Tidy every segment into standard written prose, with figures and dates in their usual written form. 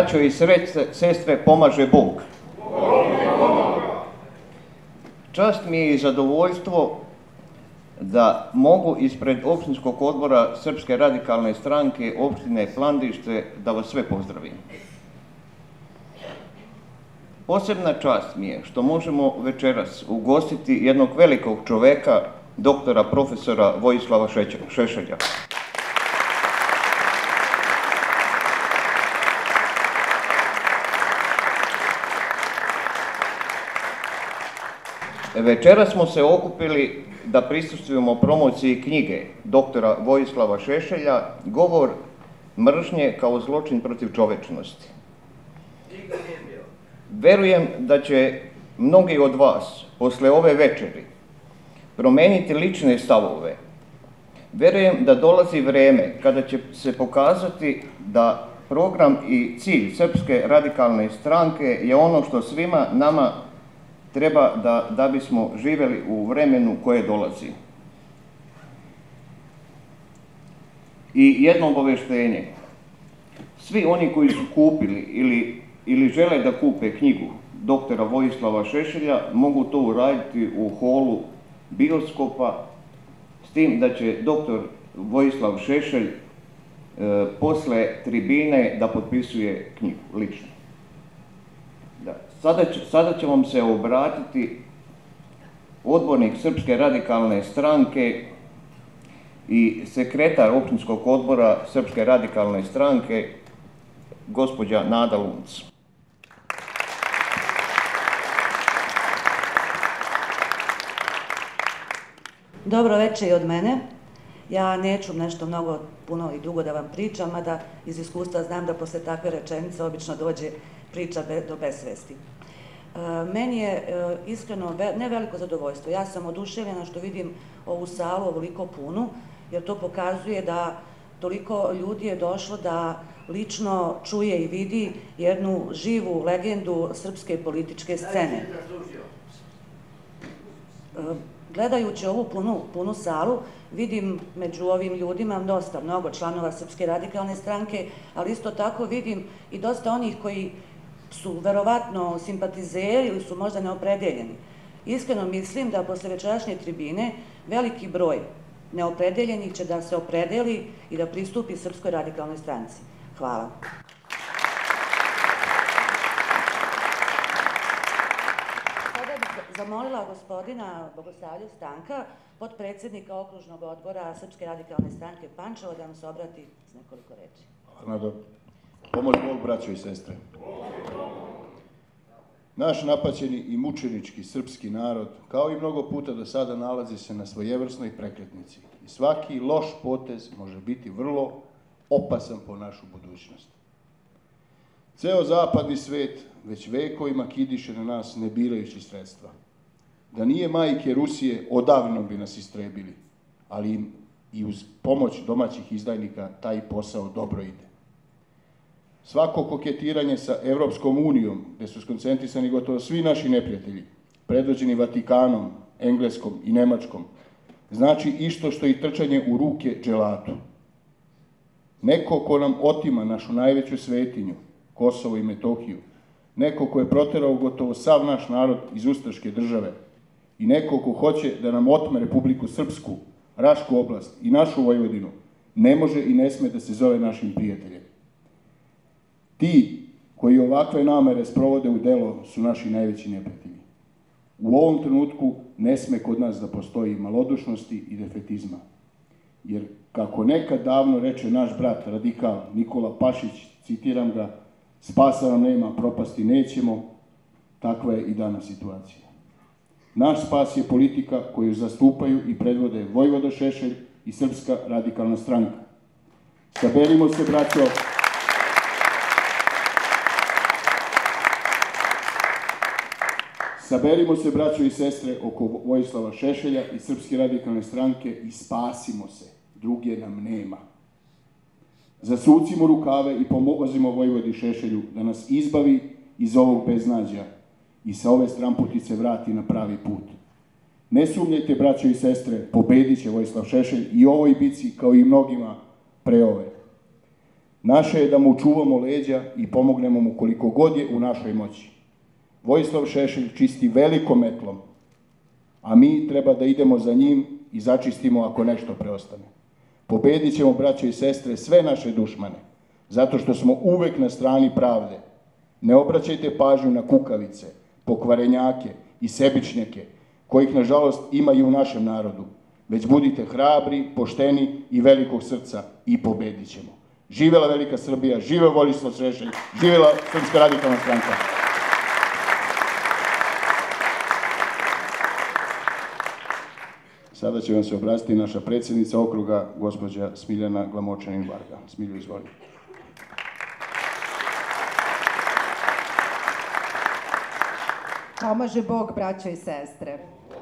braćo i sestre, pomaže Bog. Čast mi je i zadovoljstvo da mogu ispred općinskog odbora Srpske radikalne stranke opštine Plandište da vas sve pozdravim. Posebna čast mi je što možemo večeras ugostiti jednog velikog čoveka, doktora profesora Vojislava Šešelja. Večeras smo se okupili da prisustvujemo promociji knjige doktora Vojislava Šešelja Govor mržnje kao zločin protiv čovečnosti. Verujem da će mnogi od vas posle ove večeri promeniti lične stavove. Verujem da dolazi vreme kada će se pokazati da program i cilj Srpske radikalne stranke je ono što svima nama treba da bismo živjeli u vremenu koje dolazi. I jedno obaveštenje. Svi oni koji su kupili ili žele da kupe knjigu doktora Vojislava Šešelja mogu to uraditi u holu bioskopa, s tim da će doktor Vojislav Šešelj posle tribine da potpisuje knjigu lično. Sada će vam se obratiti odbornik Srpske radikalne stranke i sekretar općinskog odbora Srpske radikalne stranke, gospođa Nada Lunc. Dobro večer i od mene. Ja neću nešto mnogo, puno i dugo da vam pričam, mada iz iskustva znam da posle takve rečenice obično dođe priča do besvesti. Meni je iskreno ne veliko zadovoljstvo. Ja sam oduševljena što vidim ovu salu ovoliko punu, jer to pokazuje da toliko ljudi je došlo da lično čuje i vidi jednu živu legendu srpske političke scene. Gledajući ovu punu salu, vidim među ovim ljudima mnogo članova Srpske radikalne stranke, ali isto tako vidim i dosta onih koji su verovatno simpatizeri ili su možda neopredeljeni. Iskreno mislim da posle večerašnje tribine veliki broj neopredeljenih će da se opredeli i da pristupi Srpskoj radikalnoj stranci. Hvala. Sada bih zamolila gospodina Bogosavljev Stanka, potpredsjednika okružnog odbora Srpske radikalne stranke Pančevo, da nam se obrati s nekoliko reči. Hvala, Nado. Pomoć Bog, braćo i sestre. Naš napaćeni i mučenički srpski narod, kao i mnogo puta do sada, nalazi se na svojevrsnoj prekretnici. I svaki loš potez može biti vrlo opasan po našu budućnost. Ceo zapadni svet već vekovima kidiše na nas ne birajući sredstva. Da nije majke Rusije, odavno bi nas istrebili, ali im i uz pomoć domaćih izdajnika taj posao dobro ide. Svako koketiranje sa Evropskom unijom, gde su skoncentrisani gotovo svi naši neprijatelji, predvođeni Vatikanom, Engleskom i Nemačkom, znači isto što i trčanje u ruke dželatu. Neko ko nam otima našu najveću svetinju, Kosovo i Metohiju, neko ko je proterao gotovo sav naš narod iz ustaške države i neko ko hoće da nam otme Republiku Srpsku, Rašku oblast i našu Vojvodinu, ne može i ne sme da se zove našim prijateljem. Ti koji ovakve namere sprovode u delo su naši najveći neprijatelji. U ovom trenutku ne sme kod nas da postoji malodušnosti i defetizma. Jer, kako nekad davno reče naš brat radikal Nikola Pašić, citiram ga, spasa nam nema, propasti nećemo, takva je i danas situacija. Naš spas je politika koju zastupaju i predvode Vojvoda Šešelj i Srpska radikalna stranka. Saberimo se, braćo, saberimo se, braćo i sestre, oko Vojislava Šešelja i Srpske radikalne stranke i spasimo se. Druge nam nema. Zasucimo rukave i pomozimo Vojvodi Šešelju da nas izbavi iz ovog beznađa i sa ove stramputice vrati na pravi put. Ne sumnjajte, braćo i sestre, pobedit će Vojislav Šešelj i ovoj bici kao i mnogima pre ove. Naše je da mu čuvamo leđa i pomognemo mu koliko god je u našoj moći. Vojislav Šešelj čisti velikom metlom, a mi treba da idemo za njim i začistimo ako nešto preostane. Pobedit ćemo, braće i sestre, sve naše dušmane, zato što smo uvek na strani pravde. Ne obraćajte pažnju na kukavice, pokvarenjake i sebičnjake, kojih, nažalost, ima i u našem narodu, već budite hrabri, pošteni i velikog srca i pobedit ćemo. Živela velika Srbija, živeo Vojislav Šešelj, živela Srpska radikalna stranka. Sada će vam se obratiti naša predsjednica okruga, gospođa Smiljana Glamočanin-Varga. Smilju, izvoli. Pomaže Bog, braćo i sestre.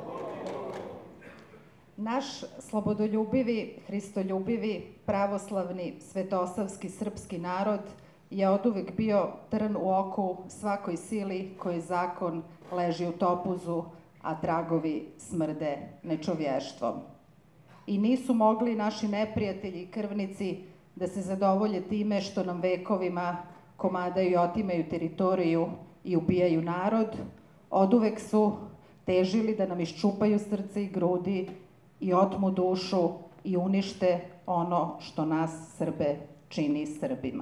Naš slobodoljubivi, hristoljubivi, pravoslavni, svetosavski srpski narod je oduvek bio trn u oku svakoj sili koji zakon leži u topuzu, a tragovi smrde nečovještvom. I nisu mogli naši neprijatelji i krvnici da se zadovolje time što nam vekovima komadaju i otimaju teritoriju i ubijaju narod. Oduvek su težili da nam iščupaju srce i grudi i otmu dušu i unište ono što nas Srbe čini Srbima.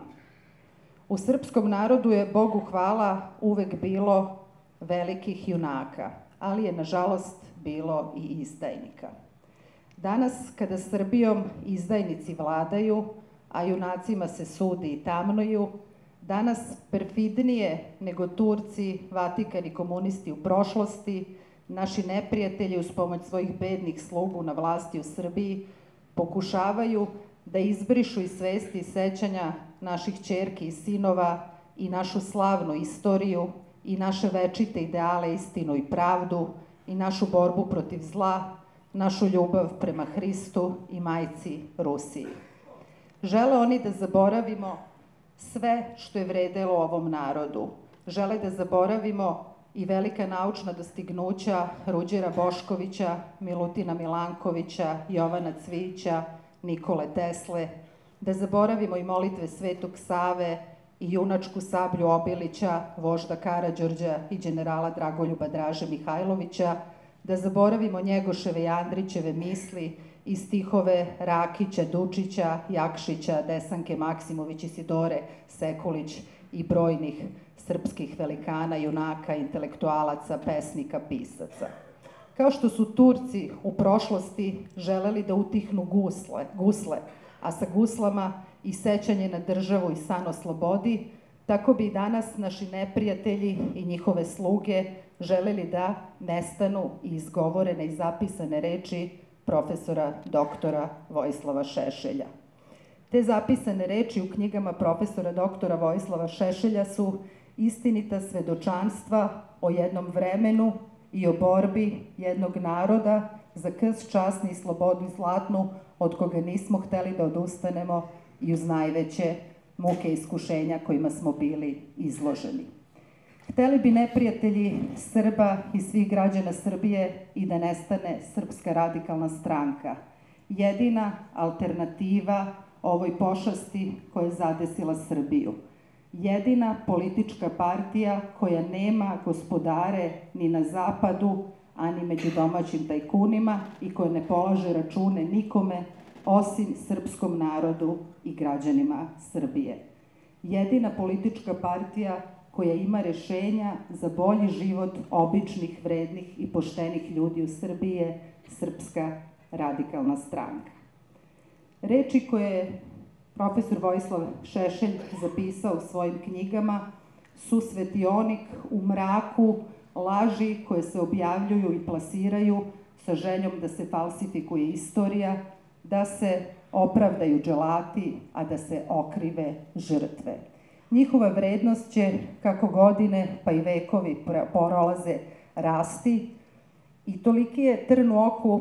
U srpskom narodu je, Bogu hvala, uvek bilo velikih junaka, ali je, nažalost, bilo i izdajnika. Danas, kada Srbijom izdajnici vladaju, a junacima se sudi i tamnuju, danas perfidnije nego Turci, Vatikan i komunisti u prošlosti, naši neprijatelji uz pomoć svojih bednih slugu na vlasti u Srbiji pokušavaju da izbrišu iz svesti i sećanja naših ćerki i sinova i našu slavnu istoriju i naše večite ideale, istinu i pravdu i našu borbu protiv zla, našu ljubav prema Hristu i majci Rusiji. Žele oni da zaboravimo sve što je vredelo ovom narodu. Žele da zaboravimo i velika naučna dostignuća Ruđera Boškovića, Milutina Milankovića, Jovana Cvijića, Nikole Tesle, da zaboravimo i molitve Svetog Save i junačku sablju Obilića, vožda Karađorđa i generala Dragoljuba Draže Mihajlovića, da zaboravimo Njegoševe i Andrićeve misli i stihove Rakića, Dučića, Jakšića, Desanke Maksimović, Isidore Sekulić i brojnih srpskih velikana, junaka, intelektualaca, pesnika, pisaca. Kao što su Turci u prošlosti želeli da utihnu gusle, a sa guslama i sećanje na državu i san o slobodi, tako bi i danas naši neprijatelji i njihove sluge želeli da nestanu i izgovorene i zapisane reči profesora doktora Vojislava Šešelja. Te zapisane reči u knjigama profesora doktora Vojislava Šešelja su istinita svedočanstva o jednom vremenu i o borbi jednog naroda za krst, časni i slobodu zlatnu, od koga nismo hteli da odustanemo i uz najveće muke i iskušenja kojima smo bili izloženi. Hteli bi neprijatelji Srba i svih građana Srbije i da nestane Srpska radikalna stranka, jedina alternativa ovoj pošasti koja je zadesila Srbiju. Jedina politička partija koja nema gospodare ni na zapadu, a ni među domaćim tajkunima i koja ne polaže račune nikome osim srpskom narodu i građanima Srbije. Jedina politička partija koja ima rešenja za bolji život običnih, vrednih i poštenih ljudi u Srbiji je Srpska radikalna stranka. Reči koje je profesor Vojislav Šešelj zapisao u svojim knjigama su svetionik u mraku laži koje se objavljuju i plasiraju sa željom da se falsifikuje istorija, da se opravdaju dželati, a da se okrive žrtve. Njihova vrednost će, kako godine pa i vekovi prolaze, rasti i toliki je trn u oku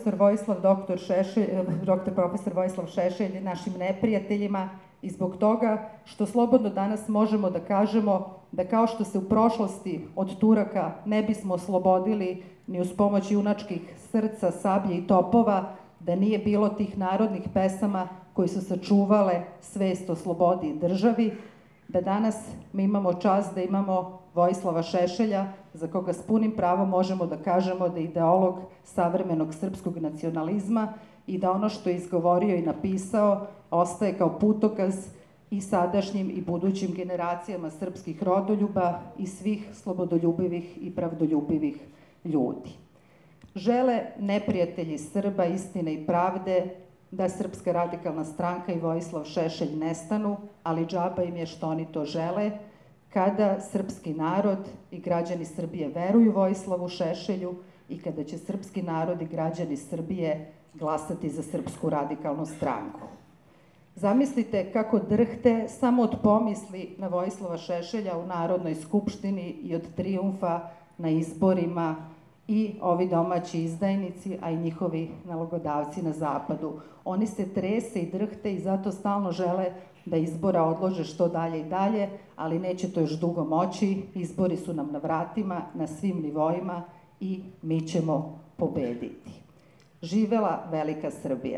doktor profesor Vojislav Šešelj našim neprijateljima i zbog toga što slobodno danas možemo da kažemo da kao što se u prošlosti od Turaka ne bismo oslobodili ni uz pomoć junačkih srca, sablje i topova, da nije bilo tih narodnih pesama koji su sačuvale svest o slobodi i državi, da danas mi imamo čast da imamo Vojislava Šešelja, za koga s punim pravom možemo da kažemo da je ideolog savremenog srpskog nacionalizma i da ono što je izgovorio i napisao ostaje kao putokaz i sadašnjim i budućim generacijama srpskih rodoljuba i svih slobodoljubivih i pravdoljubivih ljudi. Žele neprijatelji Srba, istine i pravde da Srpska radikalna stranka i Vojislav Šešelj nestanu, ali džaba im je što oni to žele, kada srpski narod i građani Srbije veruju Vojislavu Šešelju i kada će srpski narod i građani Srbije glasati za Srpsku radikalnu stranku. Zamislite kako drhte samo od pomisli na Vojislava Šešelja u Narodnoj skupštini i od trijumfa na izborima i ovi domaći izdajnici, a i njihovi nalogodavci na zapadu. Oni se trese i drhte i zato stalno žele da izbora odlože što dalje i dalje, ali neće to još dugo moći. Izbori su nam na vratima, na svim nivoima i mi ćemo pobediti. Živela velika Srbija!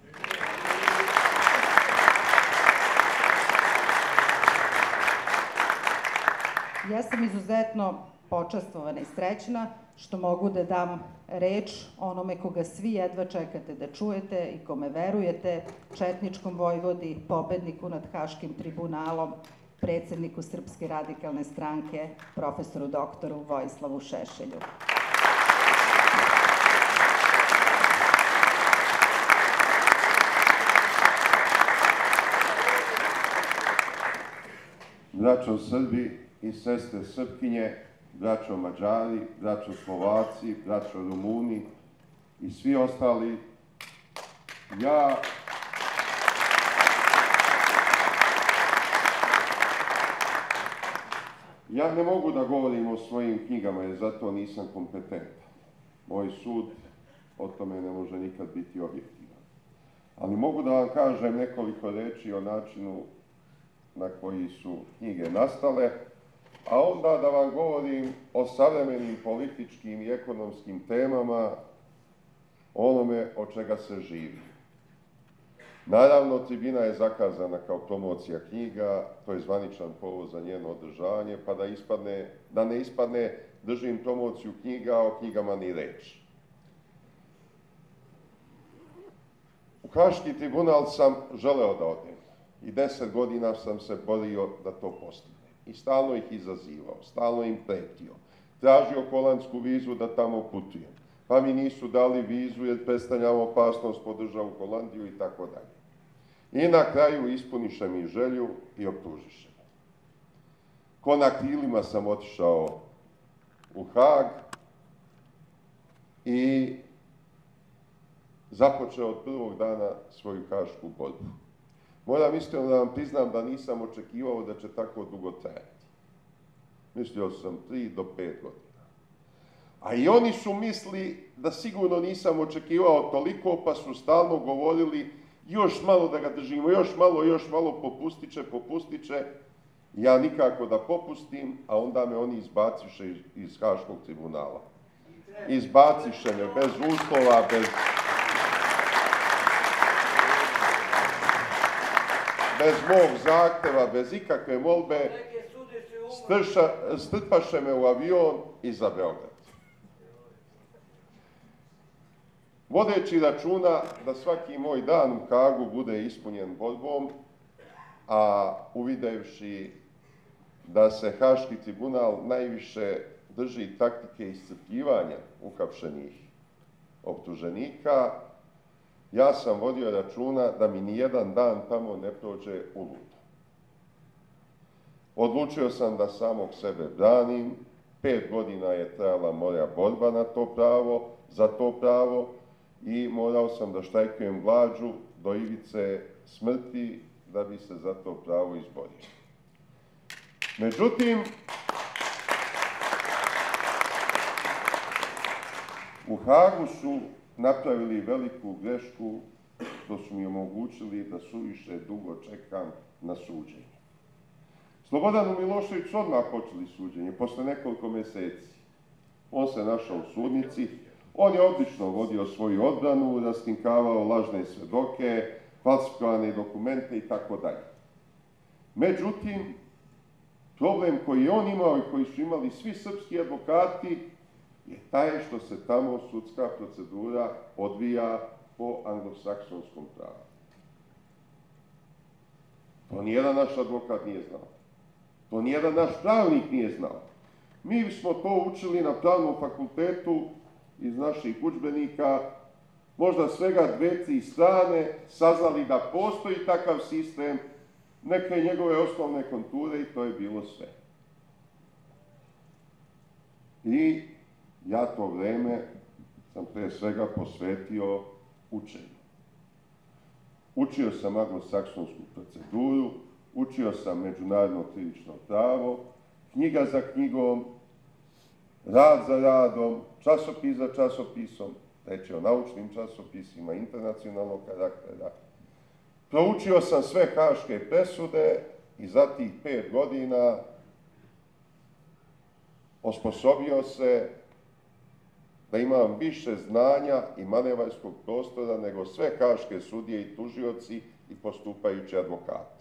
Ja sam izuzetno počastvovana i srećna što mogu da dam reč onome koga svi jedva čekate da čujete i kome verujete, četničkom vojvodi, pobedniku nad Haškim tribunalom, predsedniku Srpske radikalne stranke, profesoru doktoru Vojislavu Šešelju. Braćo Srbi i sestre Srpkinje, braćo Mađari, braćo Slovaci, braćo Rumuni i svi ostali, ja ne mogu da govorim o svojim knjigama jer zato nisam kompetentan. Moj sud o tome ne može nikad biti objektivan. Ali mogu da vam kažem nekoliko reči o načinu na koji su knjige nastale, a onda da vam govorim o savremenim političkim i ekonomskim temama, onome od čega se živi. Naravno, tribina je zakazana kao promocija knjiga, to je zvaničan povod za njeno održavanje, pa da ne ispadne držim promociju knjiga, a o knjigama ni reč. U Haški tribunal sam želeo da odem i 10 godina sam se borio da to postigne. I stalno ih izazivao, stalno im pretio. Tražio holandsku vizu da tamo putujem. Pa mi nisu dali vizu jer predstavljam opasnost po državu Holandiju i tako dalje. I na kraju ispuniše mi želju i optužiše me. Ko na krilima sam otišao u Hag i započeo od prvog dana svoju hašku borbu. Moram iskreno da vam priznam da nisam očekivao da će tako dugo trajati. Mislio sam 3 do 5 godina. A i oni su mislili da sigurno nisam očekivao toliko, pa su stalno govorili još malo da ga držimo, još malo, popustit će. Ja nikako da popustim, a onda me oni izbaciše iz Haškog tribunala. Izbaciše me bez uslova, bez mog zahteva, bez ikakve molbe, strpaše me u avion i za Beograd. Vodeći računa da svaki moj dan u Hagu bude ispunjen borbom, a uvidevši da se Haški tribunal najviše drži taktike iscrpljivanja uhapšenih optuženika, ja sam vodio računa da mi nijedan dan tamo ne prođe uludo. Odlučio sam da samog sebe branim, 5 godina je trajala moja borba za to pravo i morao sam da štrajkujem glađu do ivice smrti da bi se za to pravo izborio. Međutim, u Hagu su napravili veliku grešku što su mi omogućili da suviše dugo čekam na suđenje. Slobodanu Miloševiću odmah počeli suđenje, posle nekoliko meseci. On se našao u sudnici, On je odlično vodio svoju odbranu, raskrinkavao lažne svedoke, falsifikovane dokumente i tako dalje. Međutim, problem koji je on imao i koji su imali svi srpski advokati je taj što se tamo sudska procedura odvija po anglosaksonskom pravu. To nijedan naš advokat nije znao. To nijedan naš pravnik nije znao. Mi smo to učili na pravnom fakultetu iz naših udžbenika, možda svega 2-3 strane, saznali da postoji takav sistem, neke njegove osnovne konture i to je bilo sve. I ja to vreme sam pre svega posvetio učenju. Učio sam anglosaksonsku proceduru, učio sam međunarodno krivično pravo, knjiga za knjigom, rad za radom, časopis za časopisom, reći o naučnim časopisima internacionalnog karaktera. Proučio sam sve haške presude i za tih 5 godina osposobio se da imam više znanja i manevarskog prostora nego sve haške sudije i tužioci i postupajući advokati.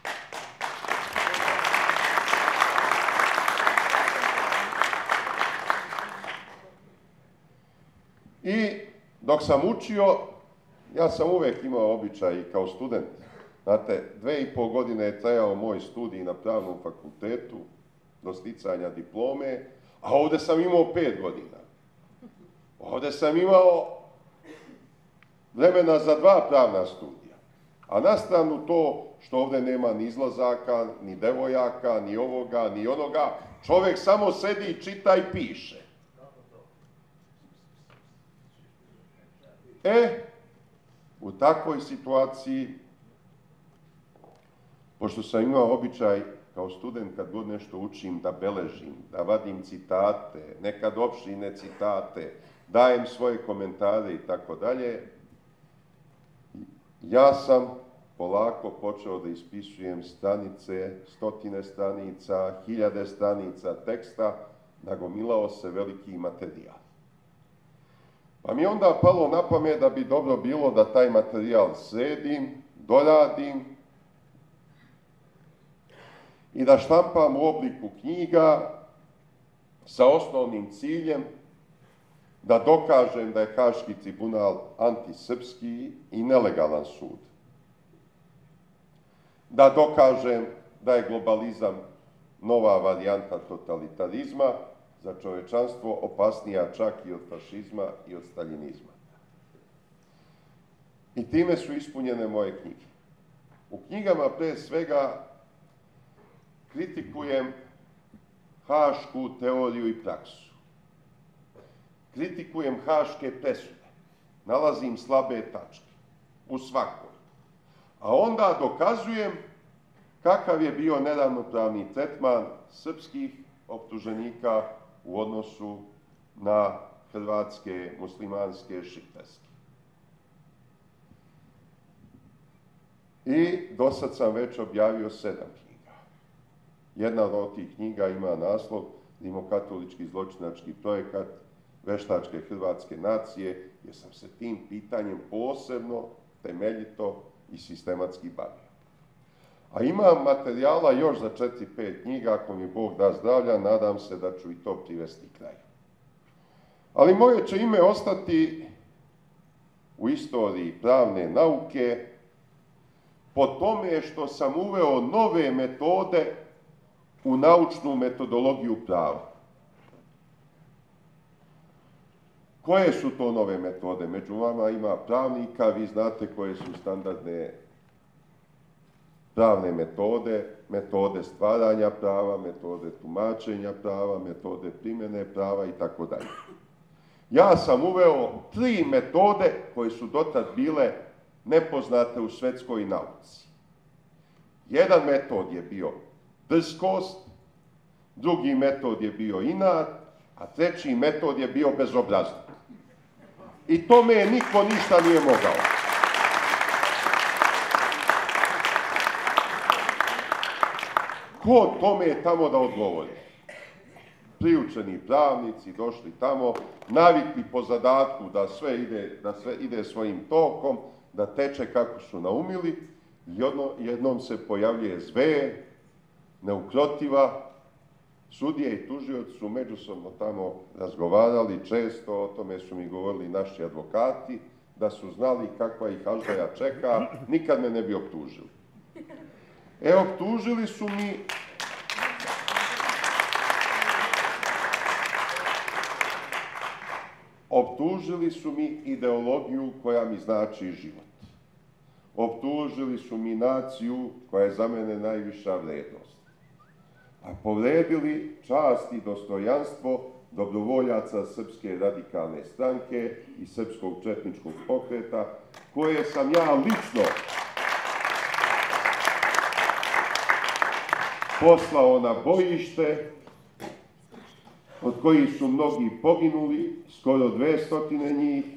I dok sam učio, ja sam uvek imao običaj kao student. Znate, 2,5 godine je trajao moj studij na pravnom fakultetu do sticanja diplome, a ovde sam imao 5 godina. Ovde sam imao vremena za 2 pravna studija. A na stranu to što ovde nema ni izlazaka, ni devojaka, ni ovoga, ni onoga, čovek samo sedi, čita i piše. U takvoj situaciji, pošto sam imao običaj kao student kad god nešto učim da beležim, da vadim citate, nekad opširne citate, dajem svoje komentare i tako dalje, ja sam polako počeo da ispisujem stranice, 100 stranica, 1000 stranica teksta, nagomilao se veliki materijal. Pa mi je onda palo na pamet da bi dobro bilo da taj materijal sredim, doradim i da štampam u obliku knjiga sa osnovnim ciljem da dokažem da je Haški tribunal antisrpski i nelegalan sud. Da dokažem da je globalizam nova varijanta totalitarizma, za čovečanstvo opasnija čak i od fašizma i od staljinizma. I time su ispunjene moje knjige. U knjigama pre svega kritikujem hašku teoriju i praksu. Kritikujem haške presude. Nalazim slabe tačke u svakoj. A onda dokazujem kakav je bio neravnopravni tretman srpskih optuženika u odnosu na hrvatske, muslimanske, šiptarske. I do sad sam već objavio 7 knjiga. Jedna od tih knjiga ima naslov Rimokatolički zločinački projekat veštačke hrvatske nacije, jer sam se tim pitanjem posebno, temeljito i sistematski bavio. A imam materijala još za 4-5 knjiga, ako mi Bog da zdravlja, nadam se da ću i to privesti kraju. Ali moje će ime ostati u istoriji pravne nauke po tome što sam uveo nove metode u naučnu metodologiju prava. Koje su to nove metode? Među vama ima pravnika, vi znate koje su standardne pravne metode, metode stvaranja prava, metode tumačenja prava, metode primjene prava i tako dalje. Ja sam uveo 3 metode koje su dotad bile nepoznate u svetskoj nauci. Jedan metod je bio drskost, drugi metod je bio inat, a treći metod je bio bezobrazluk. I tome niko ništa nije mogao. Ko tome je tamo da odgovori? priučeni pravnici došli tamo, navikli po zadatku da sve ide svojim tokom, da teče kako su naumili, i jednom se pojavljuje zver, neukrotiva. Sudije i tužioci su međusobno tamo razgovarali, često o tome su mi govorili naši advokati, da su znali kakva ih alžaja čeka, nikad me ne bi optužili. Optužili su mi optužili su mi ideologiju koja mi znači život. Optužili su mi naciju koja je za mene najviša vrednost. A povredili čast i dostojanstvo dobrovoljaca Srpske radikalne stranke i Srpskog četničkog pokreta, koje sam ja lično poslao na bojište, od kojih su mnogi poginuli, skoro 200 njih.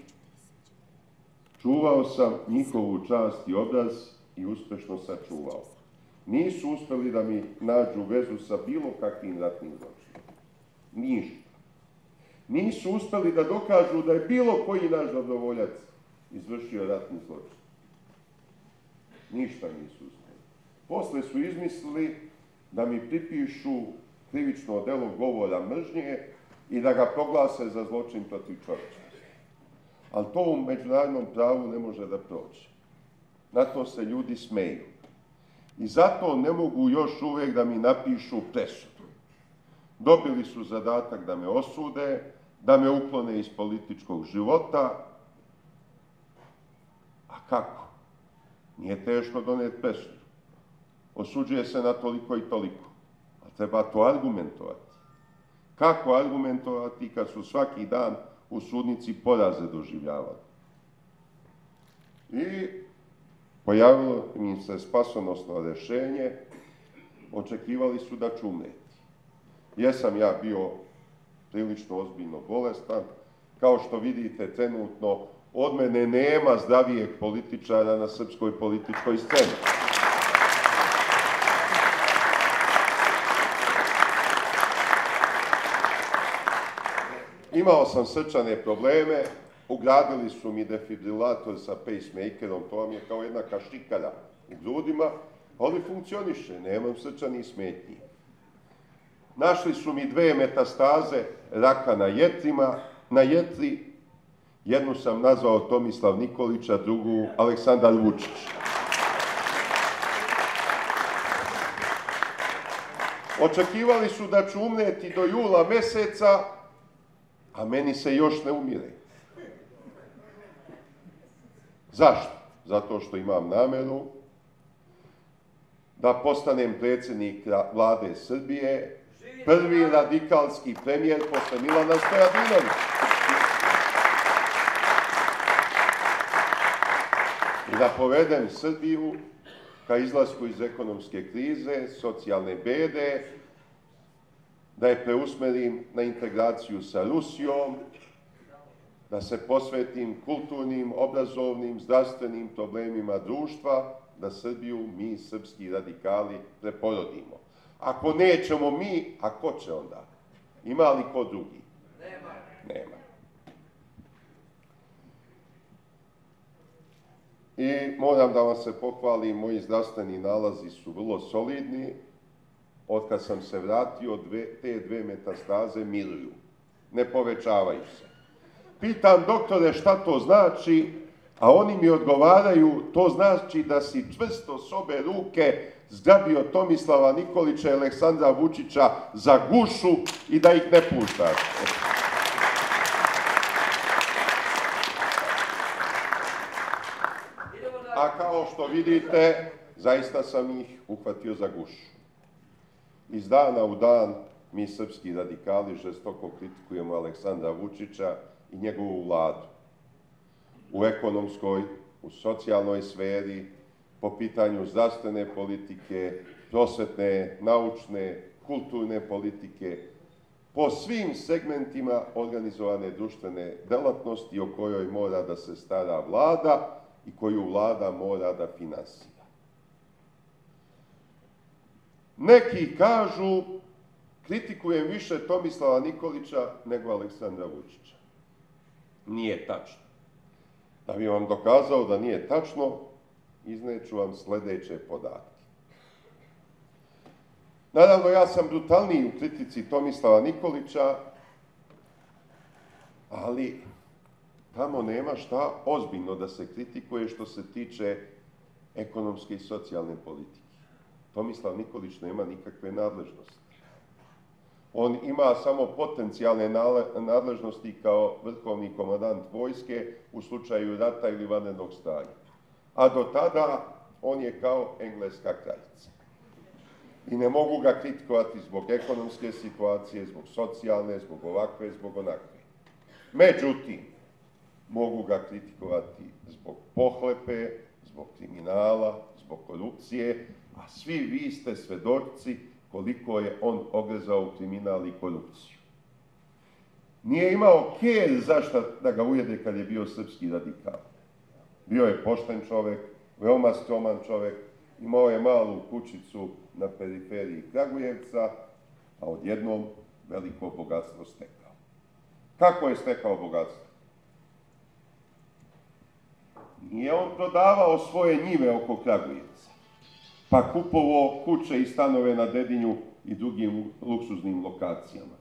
Čuvao sam njihovu čast i obraz i uspešno sačuvao. Nisu uspeli da mi nađu vezu sa bilo kakvim ratnim zločinom. Ništa. Nisu uspeli da dokažu da je bilo koji naš dobrovoljac izvršio ratni zločin. Ništa nisu uspeli. Posle su izmislili da mi pripišu krivično delo govora mržnje i da ga proglase za zločin protiv čovječnosti. Ali to u međunarodnom pravu ne može da prođe. Na to se ljudi smeju. I zato ne mogu još uvijek da mi napišu presudu. Dobili su zadatak da me osude, da me uklone iz političkog života. A kako? Nije teško doneti presudu. Osuđuje se na toliko i toliko. A treba to argumentovati. Kako argumentovati kad su svaki dan u sudnici poraze doživljavali? I pojavilo im se spasonosno rešenje, očekivali su da ću umreti. Jesam ja bio prilično ozbiljno bolestan, kao što vidite trenutno od mene nema zdravijeg političara na srpskoj političkoj sceni. Imao sam srčane probleme, ugradili su mi defibrilator sa pacemakerom, to vam je kao jedna kašikara u grudima, ali funkcioniše, nemam srčanih smetnji. Našli su mi 2 metastaze raka na jetri, jednu sam nazvao Tomislav Nikolić, a drugu Aleksandar Vučić. Očekivali su da ću umreti do jula meseca, a meni se još ne umire. Zašto? Zato što imam nameru da postanem predsjednik vlade Srbije, prvi radikalski premijer posle Milana Stojadinovića. I da povedem Srbiju ka izlasku iz ekonomske krize, socijalne bede, da je preusmerim na integraciju sa Rusijom, da se posvetim kulturnim, obrazovnim, zdravstvenim problemima društva, da Srbiju mi, srpski radikali, preporodimo. Ako nećemo mi, a ko će onda? Ima li ko drugi? Nema. I moram da vam se pohvalim, moji zdravstveni nalazi su vrlo solidni. Otkad sam se vratio, te 2 metastaze miruju. Ne povećavaju se. Pitam doktore šta to znači, a oni mi odgovaraju, to znači da si čvrsto s obe ruke zgrabio Tomislava Nikolića i Aleksandra Vučića za gušu i da ih ne puštaš. A kao što vidite, zaista sam ih uhvatio za gušu. Iz dana u dan mi, srpski radikali, žestoko kritikujemo Aleksandra Vučića i njegovu vladu. U ekonomskoj, u socijalnoj sferi, po pitanju zdravstvene politike, prosvetne, naučne, kulturne politike, po svim segmentima organizovane društvene delatnosti o kojoj mora da se stara vlada i koju vlada mora da finansira. Neki kažu, kritikujem više Tomislava Nikolića nego Aleksandra Vučića. Nije tačno. Da bi vam dokazao da nije tačno, izneću vam sljedeće podatke. Naravno, ja sam brutalniji u kritici Tomislava Nikolića, ali tamo nema šta ozbiljno da se kritikuje što se tiče ekonomske i socijalne politike. Tomislav Nikolić nema nikakve nadležnosti. On ima samo potencijalne nadležnosti kao vrhovni komandant vojske u slučaju rata ili vanrednog stanja. A do tada on je kao engleska kraljica. I ne mogu ga kritikovati zbog ekonomske situacije, zbog socijalne, zbog ovakve, zbog onakve. Međutim, mogu ga kritikovati zbog pohlepe, zbog kriminala, zbog korupcije, a svi vi ste svedoci koliko je on ogrezao u kriminal i korupciju. Nije imao ker zašto da ga ujede kad je bio srpski radikal. Bio je pošten čovjek, veoma skroman čovjek, imao je malu kućicu na periferiji Kragujevca, a odjednom veliko bogatstvo stekao. Kako je stekao bogatstvo? Nije on prodavao svoje njive oko Kragujevca, pa kupovao kuće i stanove na Dedinju i drugim luksuznim lokacijama.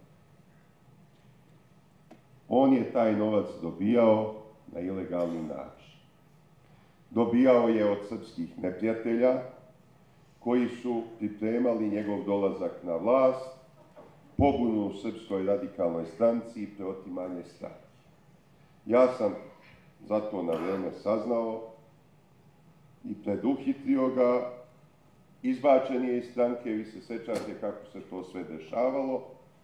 On je taj novac dobijao na ilegalni način. Dobijao je od srpskih neprijatelja koji su pripremali njegov dolazak na vlast, pobunu u Srpskoj radikalnoj stranci i preotimanje stranke. Ja sam zato na vrijeme saznao i preduhitrio ga, izbačen je iz stranke, vi se sećate kako se to sve dešavalo,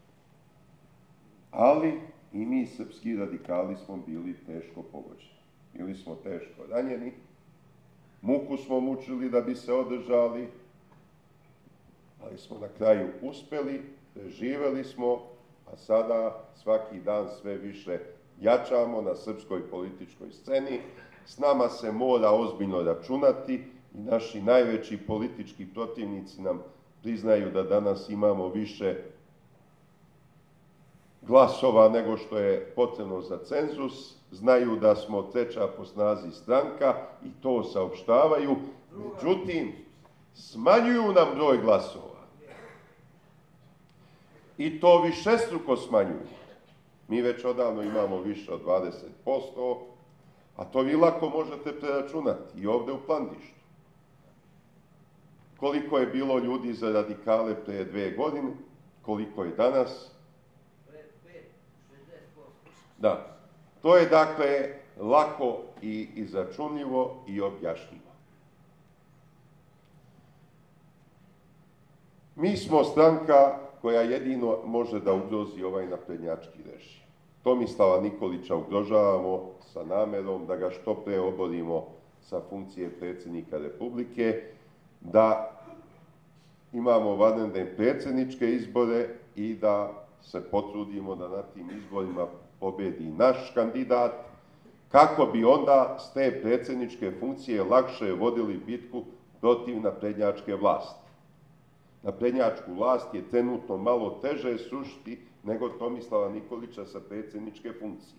ali i mi srpski radikali smo bili teško pogođeni. Bili smo teško ranjeni, muku smo mučili da bi se održali, ali smo na kraju uspeli, preživeli smo, a sada svaki dan sve više jačamo na srpskoj političkoj sceni. S nama se mora ozbiljno računati i naši najveći politički protivnici nam priznaju da danas imamo više glasova nego što je potrebno za cenzus, znaju da smo treća po snazi stranka i to saopštavaju, međutim, smanjuju nam broj glasova. I to višestruko smanjuju. Mi već odavno imamo više od 20%, a to vi lako možete preračunati i ovdje u Plandištu. Koliko je bilo ljudi za radikale prije 2 godine, koliko je danas? Da. To je dakle lako i izračunljivo i objašnjivo. Mi smo stranka koja jedino može da ugrozi ovaj naprednjački režim. Tomislava Nikolića ugrožavamo sa namerom da ga što pre oborimo sa funkcije predsjednika Republike, da imamo vanredne predsjedničke izbore i da se potrudimo da na tim izborima pobedi naš kandidat, kako bi onda s te predsjedničke funkcije lakše vodili bitku protiv naprednjačke vlasti. Naprednjačku vlast je trenutno malo teže srušiti nego Tomislava Nikolića sa predsjedničke funkcije.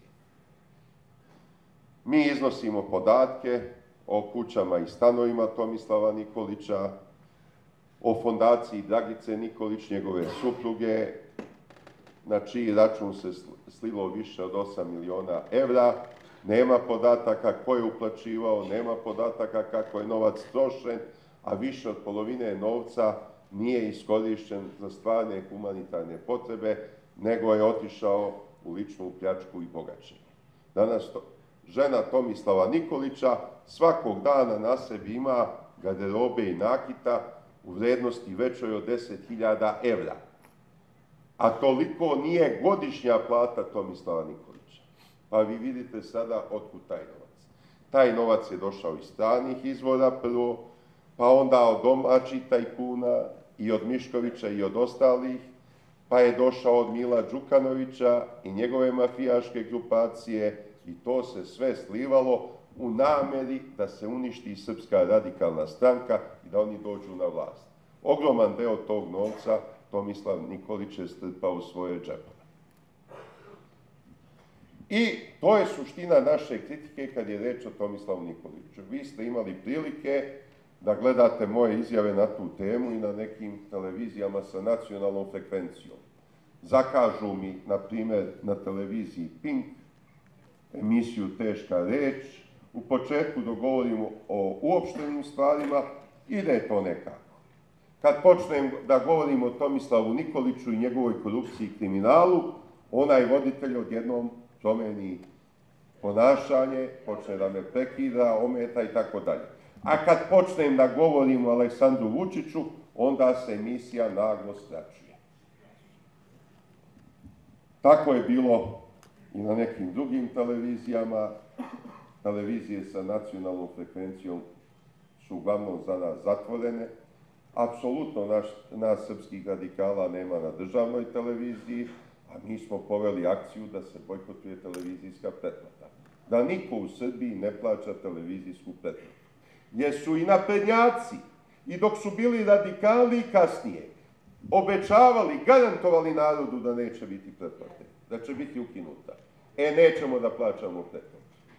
Mi iznosimo podatke o kućama i stanovima Tomislava Nikolića, o fondaciji Dragice Nikolić, njegove supruge, na čiji račun se slilo više od 8 miliona evra. Nema podataka ko je uplaćivao, nema podataka kako je novac trošen, a više od polovine novca nije iskorišten za stvarne humanitarne potrebe, nego je otišao u ličnu pljačku i bogaćenje. Danas žena Tomislava Nikolića svakog dana na sebi ima garderobe i nakita u vrednosti većoj od 10.000 evra. A toliko nije godišnja plata Tomislava Nikolića. Pa vi vidite sada otkud taj novac. Taj novac je došao iz stranih izvora prvo, pa onda od domaćih tajkuna i od Miškovića i od ostalih, pa je došao od Mila Đukanovića i njegove mafijaške grupacije i to se sve slivalo u nameri da se uništi Srpska radikalna stranka i da oni dođu na vlast. Ogroman deo tog novca Tomislav Nikolić je strpao u svoje džepove. I to je suština naše kritike kad je reč o Tomislavu Nikoliću. Vi ste imali prilike da gledate moje izjave na tu temu i na nekim televizijama sa nacionalnom frekvencijom. Zakažu mi, na primjer, na televiziji Pink, emisiju Teška reč, u početku dogovorimo o uopštenim stvarima, ide to nekako. Kad počnem da govorim o Tomislavu Nikoliću i njegovoj korupciji i kriminalu, onaj voditelj odjednom promeni ponašanje, počne da me prekida, ometa i tako dalje. A kad počnem da govorim o Aleksandru Vučiću, onda se emisija naglo skraćuje. Tako je bilo i na nekim drugim televizijama. Televizije sa nacionalnom frekvencijom su uglavnom za nas zatvorene. Apsolutno nas srpskih radikala nema na državnoj televiziji, a mi smo poveli akciju da se bojkotuje televizijska pretplata. Da niko u Srbiji ne plaća televizijsku pretplatu. Jer su i naprednjaci, i dok su bili radikali kasnije, obećavali, garantovali narodu da neće biti pretplate, da će biti ukinuta. Nećemo da plaćamo pretplatu.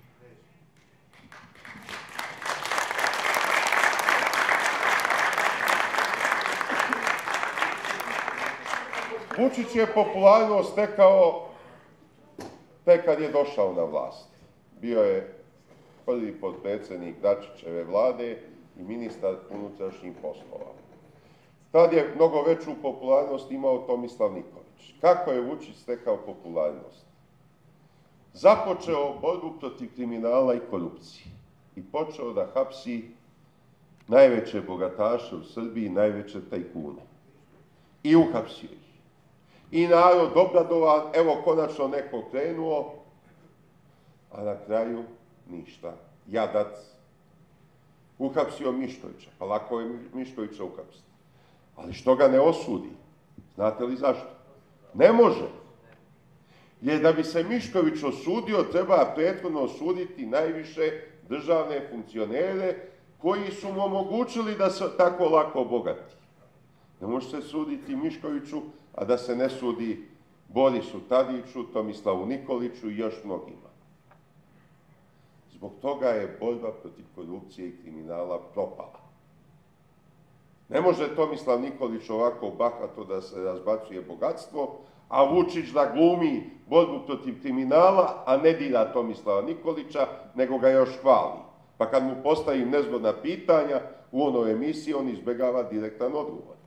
Vučić je popularnost stekao tek kad je došao na vlast. Bio je prvi potpredsjednik Dačićeve vlade i ministar unutrašnjih poslova. Tad je mnogo veću popularnost imao Tomislav Nikolić. Kako je Vučić stekao popularnost? Započeo borbu protiv kriminala i korupcije i počeo da hapsi najveće bogataše u Srbiji, najveće tajkune. I uhapsio ih. I narod obradovan, evo konačno neko krenuo, a na kraju ništa. Jadac. Uhapsio Miškovića, pa lako je Miškovića uhapsiti. Ali što ga ne osudi? Znate li zašto? Ne može. Jer da bi se Mišković osudio, treba prethodno osuditi najviše državne funkcionere koji su mu omogućili da se tako lako obogati. Ne može se suditi Miškoviću, a da se ne sudi Borisu Tadiću, Tomislavu Nikoliću i još mnogima. Zbog toga je borba protiv korupcije i kriminala propala. Ne može Tomislav Nikolić ovako bahato da se razbacuje bogatstvo, a Vučić da glumi borbu protiv kriminala, a ne dira Tomislava Nikolića, nego ga još hvali. Pa kad mu postavim nezgodna pitanja u onoj emisiji, on izbegava direktan odgovor.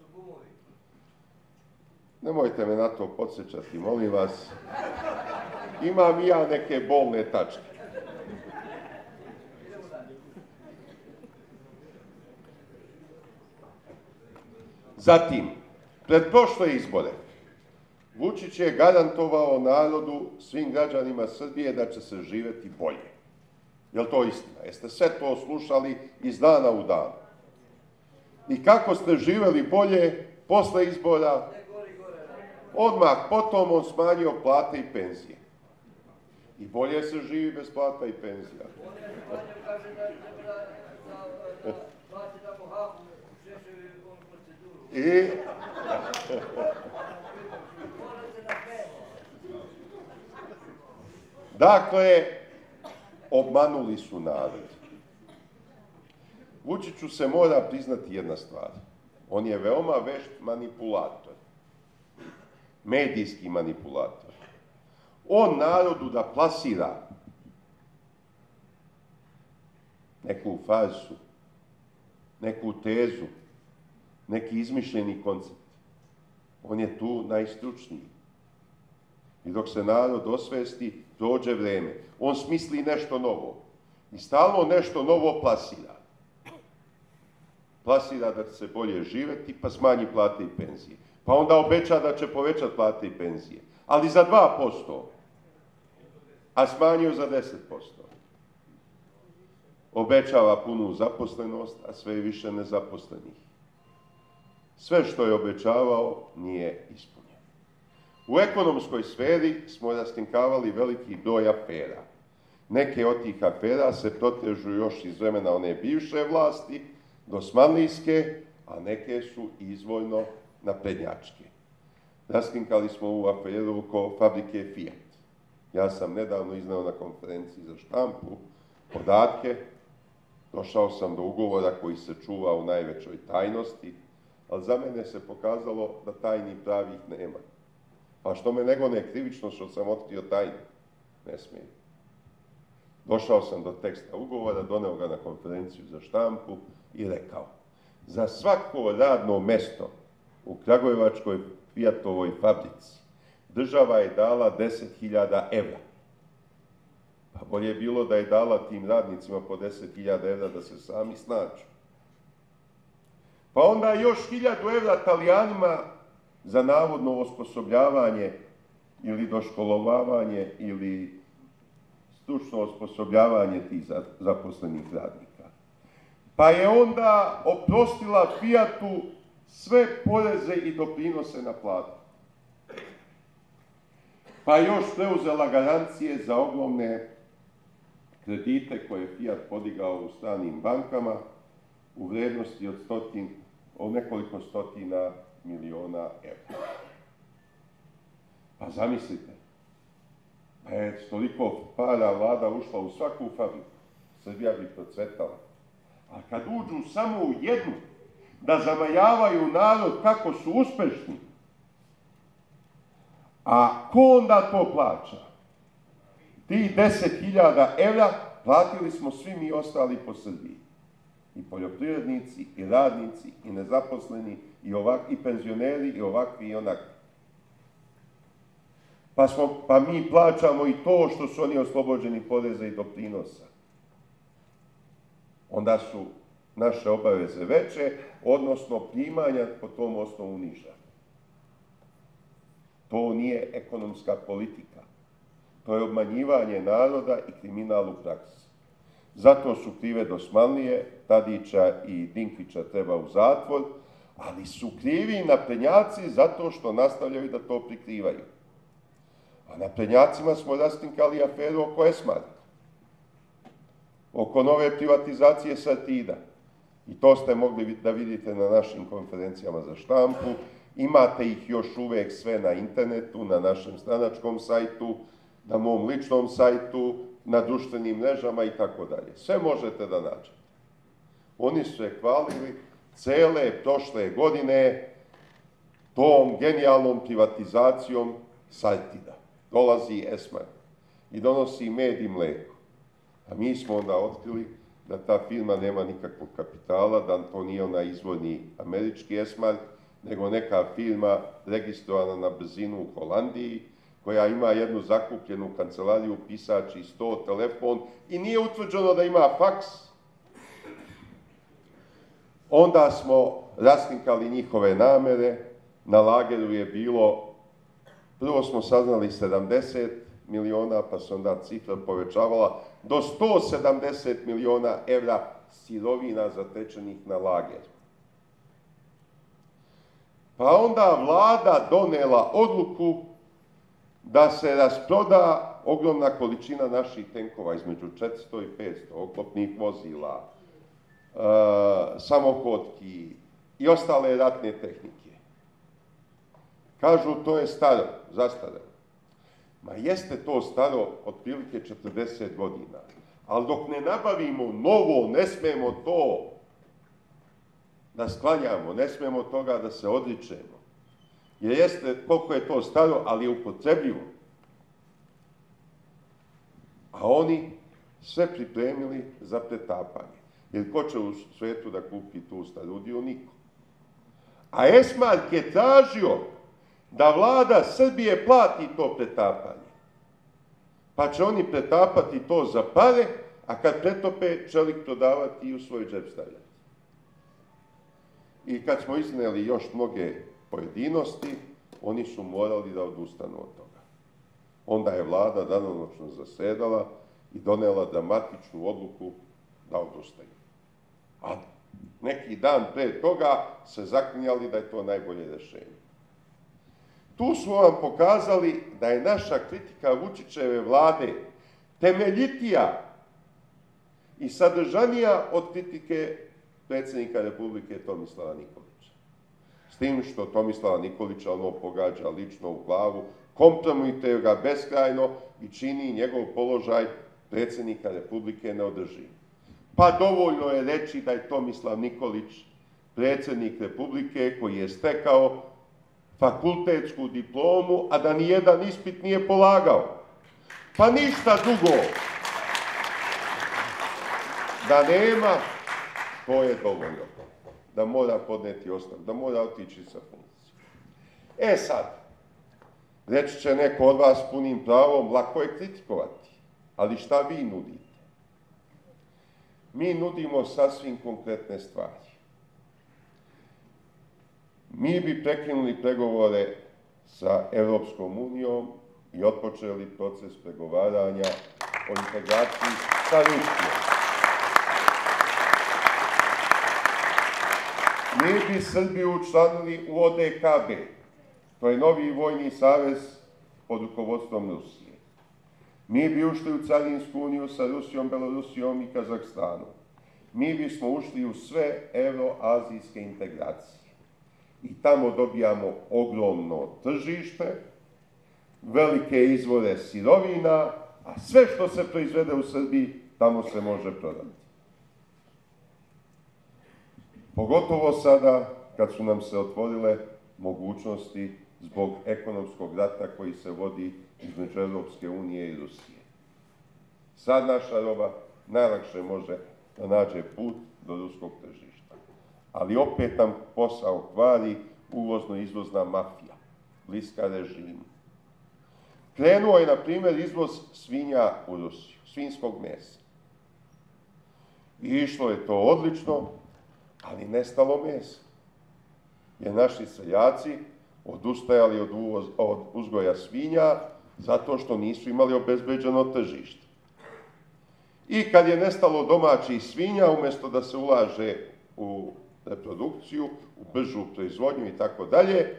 Nemojte me na to podsjećati, molim vas. Imam i ja neke bolne tačke. Zatim, pred prošle izbore, Vučić je garantovao narodu, svim građanima Srbije, da će se živeti bolje. Je li to istina? Jeste sve to slušali iz dana u dan? I kako ste živeli bolje posle izbora? Odmah potom on smanjio plate i penzije. I bolje se živi bez plata i penzija. I... Dakle, obmanuli su narod. Vučiću se mora priznati jedna stvar. On je veoma vešt manipulator. Medijski manipulator. On narodu da plasira neku farsu, neku tezu, neki izmišljeni koncept. On je tu najstručniji. I dok se narod osvesti, prođe vreme. On smisli nešto novo. I stalno nešto novo plasira. Plasira da će se bolje živeti, pa smanji plate i penzije. Pa onda obeća da će povećati plate i penzije. Ali za 2%. A smanjio za 10%. Obećava punu zaposlenost, a sve više nezaposlenih. Sve što je obećavao nije ispunjeno. U ekonomskoj sferi smo raskrinkavali veliki broj afera. Neke od tih afera se protežu još iz vremena one bivše vlasti, dosmanlijske, a neke su izvoljno naprednjačke. Raskrinkali smo ovu aferu oko fabrike Fiat. Ja sam nedavno izneo na konferenciji za štampu podatke, došao sam do ugovora koji se čuva u najvećoj tajnosti, ali za mene se pokazalo da tajni pravih nema. Pa što me nego ne krivično što sam otkrio tajnu? Ne smijem. Došao sam do teksta ugovora, doneo ga na konferenciju za štampu i rekao: za svako radno mesto u kragujevačkoj Fiatovoj fabrici država je dala 10.000 evra. Pa bolje je bilo da je dala tim radnicima po 10.000 evra da se sami snađu. Pa onda još 1.000 evra Talijanima za navodno osposobljavanje ili doškolovavanje ili stručno osposobljavanje tih zaposlenih radnika. Pa je onda oprostila Fiatu sve poreze i doprinose na platu. Pa još preuzela garancije za ogromne kredite koje je Fiat podigao u stranim bankama u vrednosti od nekoliko stotina miliona evra. Pa zamislite, da je s toliko para vlada ušla u svaku fabriku, Srbija bi procvetala. A kad uđu samo u jednu, da zamajavaju narod kako su uspešni, a ko onda to plaća? Tih 10.000 evra platili smo svi mi ostali po Srbiji. I poljoprivrednici, i radnici, i nezaposleni, i penzioneri, i ovakvi, i onakvi. Pa mi plaćamo i to što su oni oslobođeni poreza i doprinosa. Onda su naše obaveze veće, odnosno primanja po tom osnovu niža. To nije ekonomska politika. To je obmanjivanje naroda i kriminal u praksi. Zato su krive dosmanlije, Tadića i Dinkića treba u zatvor, ali su krivi i naprednjaci zato što nastavljaju da to prikrivaju. A naprednjacima smo raskrinkali aferu oko Esmarka, oko nove privatizacije Sartida. I to ste mogli da vidite na našim konferencijama za štampu. Imate ih još uvek sve na internetu, na našem stranačkom sajtu, na mom ličnom sajtu, na društvenim mrežama i tako dalje. Sve možete da nađete. Oni su se hvalili cele prošle godine tom genijalnom privatizacijom Sartida. Dolazi Esmark i donosi med i mleko. A mi smo onda otkrili da ta firma nema nikakvog kapitala, da to nije onaj izvorni američki Esmark, nego neka firma registrovana na brzinu u Holandiji, koja ima jednu zakupljenu kancelariju, pisač i 100 telefon i nije utvrđeno da ima faks. Onda smo raskrinkali njihove namere, na lageru je bilo, prvo smo saznali 70 miliona, pa se onda cifra povećavala do 170 miliona evra sirovina zatečenih na lageru. Pa onda vlada donela odluku da se rasproda ogromna količina naših tenkova, između 400 i 500, oklopnih vozila, samohodki i ostale ratne tehnike. Kažu, to je staro, zastarelo. Ma jeste to staro otprilike 40 godina, ali dok ne nabavimo novo, ne smemo to da sklanjamo, ne smemo toga da se odričemo. Jer jeste koliko je to staro, ali je upotrebljivo. A oni sve pripremili za pretapanje. Jer ko će u svetu da kupi tu starudiju? Niko. A Esmark je tražio da vlada Srbije plati to pretapanje. Pa će oni pretapati to za pare, a kad pretope, čelik prodavati i u svoj džep stavljati. I kad smo izneli još mnoge pojedinosti, oni su morali da odustanu od toga. Onda je vlada danonoćno zasedala i donela dramatičnu odluku da odustaju. A neki dan pre toga se zaklinjali da je to najbolje rešenje. Tu smo vam pokazali da je naša kritika Vučićeve vlade temeljitija i sadržanija od kritike predsjednika Republike Tomislava Nikolića. S tim što Tomislava Nikolića ono pogađa lično u glavu, kompromituje ga beskrajno i čini njegov položaj predsjednika Republike neodrživim. Pa dovoljno je reći da je Tomislav Nikolić predsjednik Republike koji je stekao fakultetsku diplomu, a da nijedan ispit nije polagao. Pa ništa drugo da nema, to je dovoljno. Da mora podneti ostavku, da mora otići sa funkcije. E sad, reći će neko od vas punim pravom, lako je kritikovati, ali šta vi nudite? Mi nudimo sasvim konkretne stvari. Mi bi prekinuli pregovore sa Europskom unijom i otpočeli proces pregovaranja o integraciji sa Rusijom. Mi bi Srbiju učlanili u ODKB, to je novi vojni savez pod rukovodstvom Rusije. Mi bi ušli u Carinsku uniju sa Rusijom, Belorusijom i Kazahstanom. Mi bismo ušli u sve euroazijske integracije. I tamo dobijamo ogromno tržište, velike izvore sirovina, a sve što se proizvede u Srbiji, tamo se može prodati. Pogotovo sada, kad su nam se otvorile mogućnosti zbog ekonomskog rata koji se vodi između Europske unije i Rusije. Sad naša roba najlakše može da nađe put do ruskog tržišta. Ali opet nam posao kvari uvozno-izvozna mafija, bliska režimu. Krenuo je, na primjer, izvoz svinja u Rusiju, svinjskog mesa. I išlo je to odlično, ali nestalo mesa. Jer naši seljaci odustajali od uzgoja svinja zato što nisu imali obezbeđeno tržište. I kad je nestalo domaćih svinja, umjesto da se ulaže u reprodukciju, u bržu proizvodnju i tako dalje,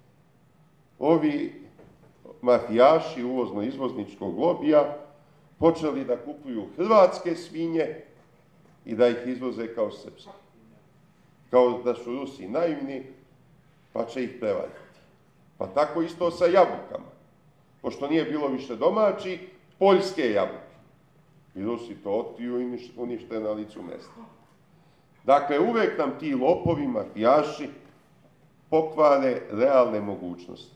ovi mafijaši uvozno-izvozničkog lobija počeli da kupuju hrvatske svinje i da ih izvoze kao srpske. Kao da su Rusi naivni, pa će ih prevariti. Pa tako isto sa jabukama. Pošto nije bilo više domaći, poljske jabuke. I Rusi to otkriju i unište na licu mesta. Dakle, uvek nam ti lopovi, mafijaši, pokvare realne mogućnosti.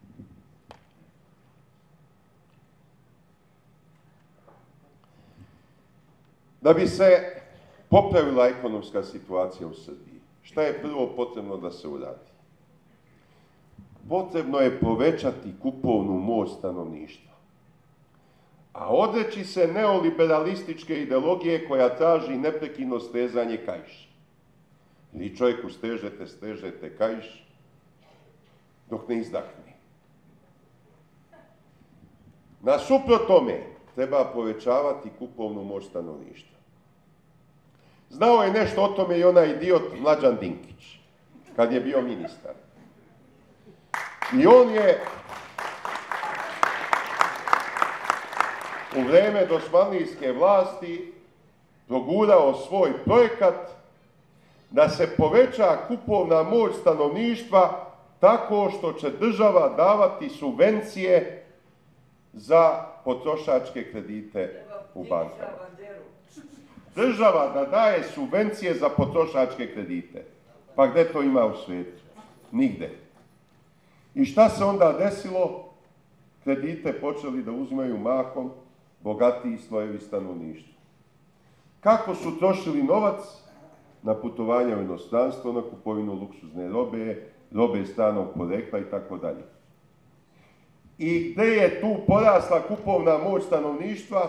Da bi se popravila ekonomska situacija u Srbiji, šta je prvo potrebno da se uradi? Potrebno je povećati kupovnu moć stanovništva, a odreći se neoliberalističke ideologije koja traži neprekidno stezanje kaiša. Vi čovjeku stežete kaiš dok ne izdahne. Nasuprot tome treba povećavati kupovnu moć stanovništva. Znao je nešto o tome i onaj idiot Mlađan Dinkić, kad je bio ministar. I on je u vreme dosmanlijske vlasti progurao svoj projekat da se poveća kupovna moć stanovništva tako što će država davati subvencije za potrošačke kredite u bankama. Država da daje subvencije za potrošačke kredite. Pa gde to ima u svijetu? Nigde. I šta se onda desilo? Kredite počeli da uzimaju mahom bogatiji slojevi stanovništva. Kako su trošili novac? Na putovanja u inostranstvo, na kupovinu luksuzne robe, robe stranog porekla i tako dalje. I gde je tu porasla kupovna moć stanovništva?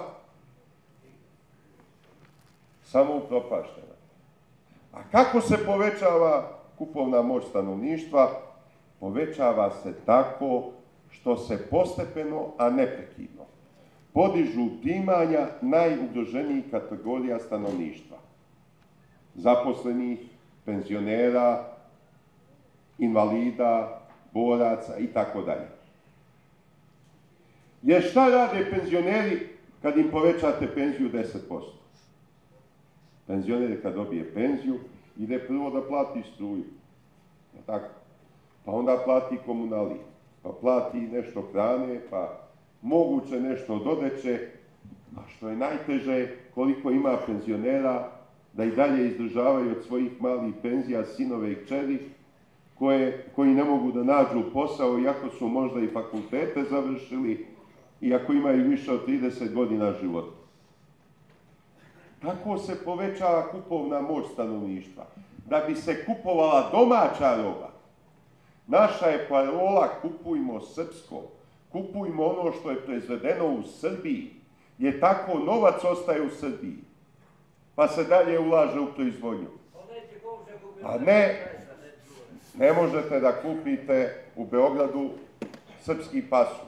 Samo upropaštena. A kako se povećava kupovna moć stanovništva? Povećava se tako što se postepeno, a neprekidno, podižu primanja najugroženijih kategorija stanovništva. Zaposlenih, penzionera, invalida, boraca i tako dalje. Jer šta rade penzioneri kad im povećate penziju 10%? Penzioner kad dobije penziju, ide prvo da plati struju. Tako? pa onda plati komunalije, pa plati nešto hrane, pa moguće nešto od odeće, a što je najteže, koliko ima penzionera da i dalje izdržavaju od svojih malih penzija sinove i kćeri, koji ne mogu da nađu posao, iako su možda i fakultete završili, iako imaju više od 30 godina života. Tako se povećava kupovna moć stanovništva. Da bi se kupovala domaća roba, naša je parola kupujmo srpsko, kupujmo ono što je proizvedeno u Srbiji, jer tako novac ostaje u Srbiji, pa se dalje ulaže u proizvodnju. A ne možete da kupite u Beogradu srpski pasulj,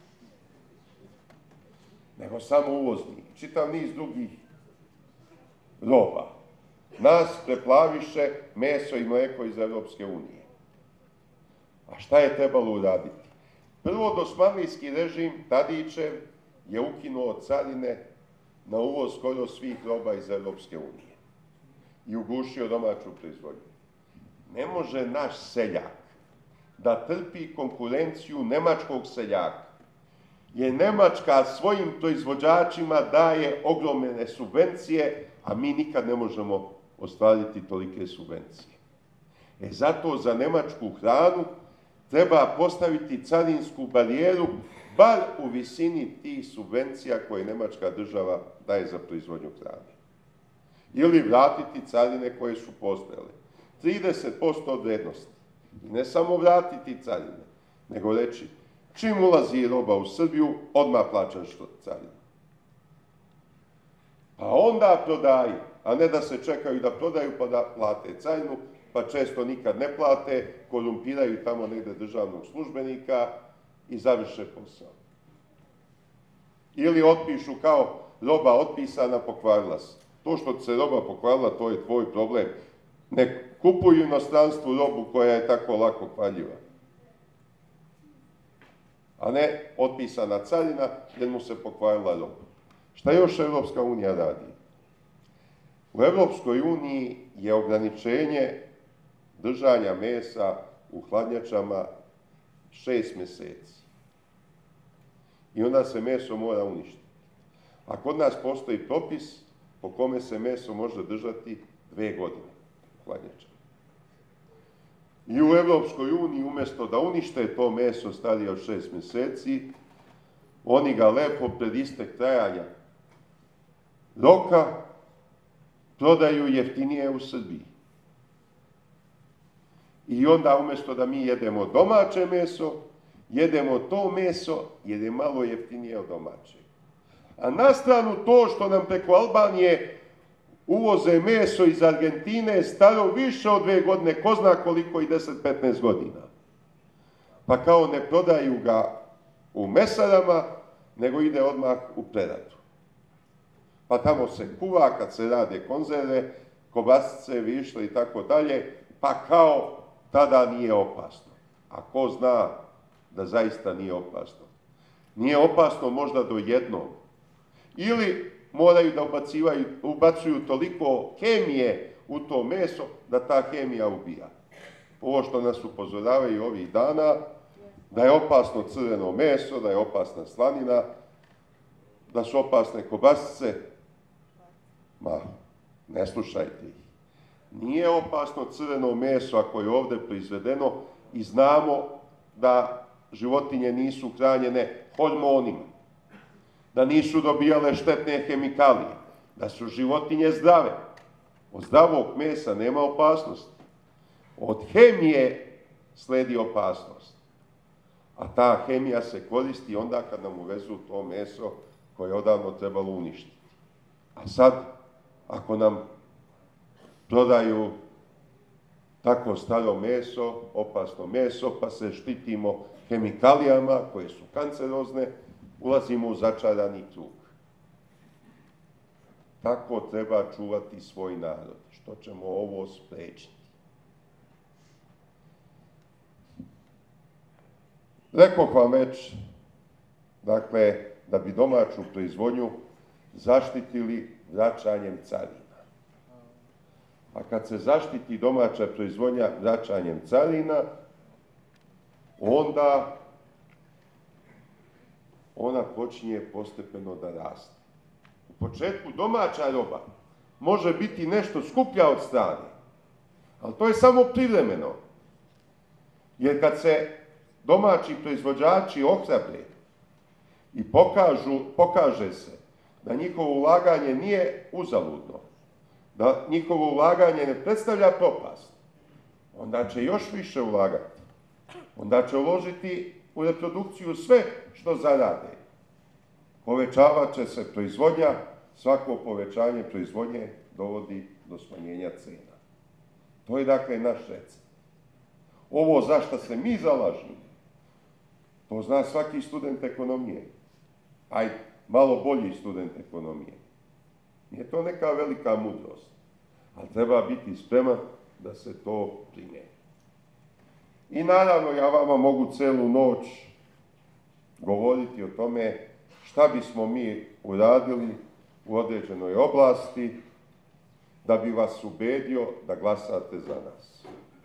nego samo uvozni, čitav niz drugih roba. Nas preplaviše meso i mleko iz Evropske unije. A šta je trebalo uraditi? Prvo, dosmanlijski režim Tadićev je ukinuo carine na uvoz skoro svih roba iz Evropske unije i ugušio domaću proizvodnju. Ne može naš seljak da trpi konkurenciju nemačkog seljaka, jer Nemačka svojim proizvođačima daje ogromne subvencije, a mi nikad ne možemo ostvariti tolike subvencije. Zato za nemačku hranu treba postaviti carinsku barijeru, bar u visini tih subvencija koje nemačka država daje za proizvodnju hrane. Ili vratiti carine koje su postojale. 30% od vrednosti. I ne samo vratiti carine, nego reći, čim ulazi roba u Srbiju, odmah plaćaš carinu. Pa onda prodaju, a ne da se čekaju da prodaju pa da plate carinu, pa često nikad ne plate, korumpiraju tamo negde državnog službenika i završe posao. Ili otpišu kao roba otpisana, pokvarila se. To što se roba pokvarila, to je tvoj problem. Ne kupuju inostranstvu robu koja je tako lako kvarljiva. A ne otpisana carina jer mu se pokvarila roba. Šta još Evropska unija radi? U Evropskoj uniji je ograničenje držanja mesa u hladnjačama 6 meseci. I onda se meso mora uništiti. A kod nas postoji propis po kome se meso može držati 2 godine u hladnjačama. I u Evropskoj uniji, umjesto da unište to meso starije od 6 meseci, oni ga lepo pred istek trajanja roka prodaju jeftinije u Srbiji. I onda umjesto da mi jedemo domaće meso, jedemo to meso jer je malo jeftinije od domaćeg. A na stranu to što nam preko Albanije uvoze meso iz Argentine staro više od 2 godine, ko zna koliko i 10-15 godina. Pa kao ne prodaju ga u mesarama, nego ide odmah u preradu. Pa tamo se kuva kad se rade konzerve, kobasice, višle i tako dalje, pa kao tada nije opasno. A ko zna da zaista nije opasno? Nije opasno možda do jednog. Ili moraju da ubacuju toliko hemije u to meso da ta hemija ubija. Ovo što nas upozoravaju ovih dana, da je opasno crveno meso, da je opasna slanina, da su opasne kobasice. Ma, ne slušajte ih. Nije opasno crveno meso ako je ovde proizvedeno i znamo da životinje nisu hranjene hormonima, da nisu dobijale štetne hemikalije, da su životinje zdrave. Od zdravog mesa nema opasnosti. Od hemije sledi opasnost. A ta hemija se koristi onda kad nam uvezu to meso koje je odavno trebalo uništiti. A sad, ako nam prodaju tako staro meso, opasno meso, pa se štitimo hemikalijama koje su kancerozne, ulazimo u začarani krug. Tako treba čuvati svoj narod, što ćemo ovo sprečiti. Rekoh vam već, dakle, da bi domaću proizvodnju zaštitili vraćanjem carina. A kad se zaštiti domaća proizvodnja vraćanjem carina, onda ona počinje postepeno da raste. U početku domaća roba može biti nešto skuplja od strane, ali to je samo privremeno. Jer kad se domaći proizvođači ohrabre i pokaže se da njihovo ulaganje nije uzaludno, da njihovo ulaganje ne predstavlja propast, onda će još više ulagati. Onda će uložiti u reprodukciju sve što zarade. Povećavat će se proizvodnja, svako povećanje proizvodnje dovodi do smanjenja cena. To je dakle naš recept. Ovo za što se mi zalažemo, to zna svaki student ekonomije. Ajde, malo bolji student ekonomije. Nije to neka velika mudrost, ali treba biti spreman da se to primjeni. I naravno, ja vama mogu celu noć govoriti o tome šta bismo mi uradili u određenoj oblasti da bi vas ubedio da glasate za nas.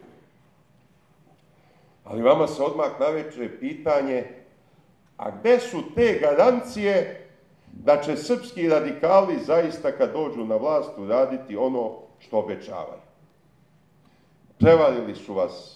Ali vama se odmah nameće pitanje, a gde su te garancije da će srpski radikali zaista kad dođu na vlast uraditi ono što obećavaju? Prevarili su vas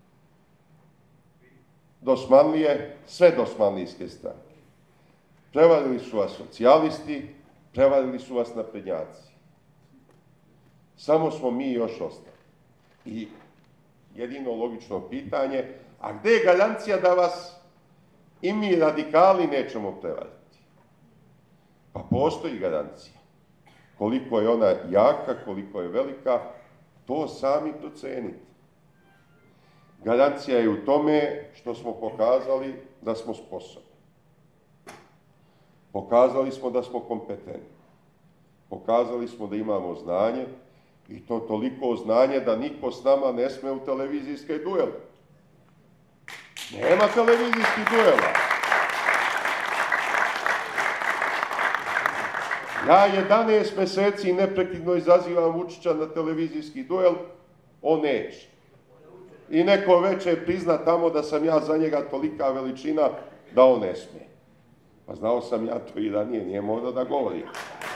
dosmanlije, sve dosmanlijske stranke. Prevarili su vas socijalisti, prevarili su vas naprednjaci. Samo smo mi još ostali. I jedino logično pitanje, a gde je garancija da vas i mi radikali nećemo prevariti? Pa postoji garancija. Koliko je ona jaka, koliko je velika, to sami procenite. Garancija je u tome što smo pokazali da smo sposobni. Pokazali smo da smo kompetentni. Pokazali smo da imamo znanje i to toliko znanje da niko s nama ne sme u televizijske duele. Nema televizijskih duela. Ja 11 meseci neprekidno izazivam Vučića na televizijski duel, on neće. I neko veće prizna tamo da sam ja za njega tolika veličina da on ne smije. Pa znao sam ja to i ranije, nije morao da govorim.